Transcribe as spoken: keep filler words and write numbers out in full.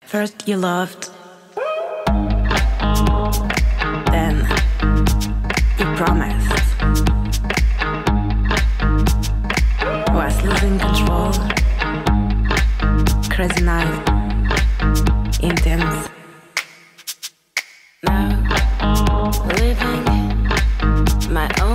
First you loved, then you promised. Was losing control, crazy night, intense. Now living my own